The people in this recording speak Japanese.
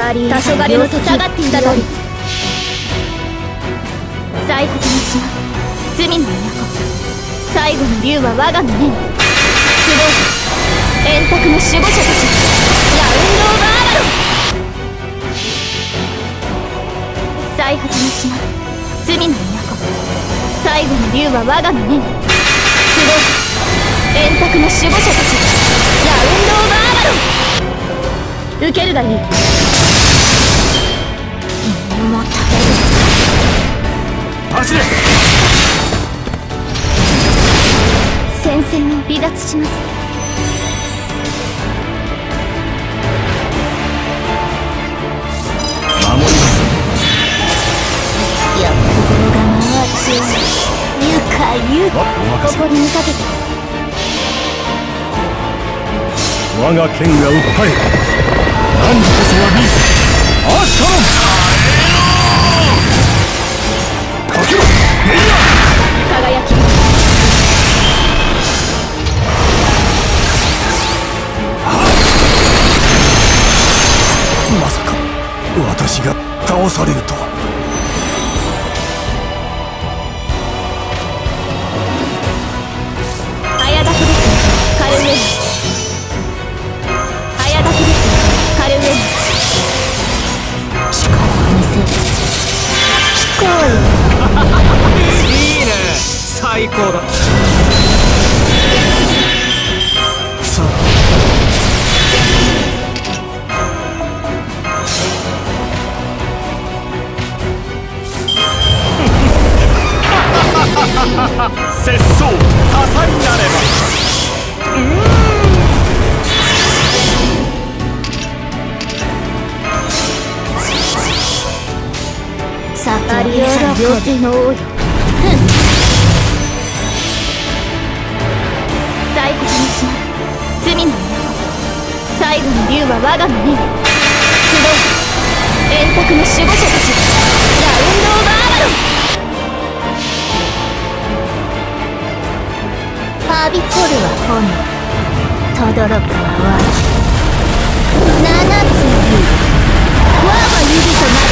黄昏の時下がっていた通り最後の島罪の都最後の竜は我がの目に集う円卓の守護者たちラウンド・オブ・アバロン最果ての島罪の都最後の竜は我がの目に集う円卓の守護者たちラウンド・オブ・アバロン受けるがいい。犬も食べる。 走れ。 戦線を離脱します。 守ります。 やっところが回っちゃう。ゆかゆここに見かけて我が剣が訴え何こそはリーアーシカロンかけろメイヤー輝きまさか私が倒されるとは。 早立ちですカルウェイ早立ちですカルウェイ力を見せる聞こえいいね最高だ。 さあ節操多彩なればさあリオラ妖精の王よ最後の島罪の都最後の竜は我がの目に集う円卓の守護者たちラウンド・オブ・アバロンはびこるは炎とどろくは我七つの竜我が指となる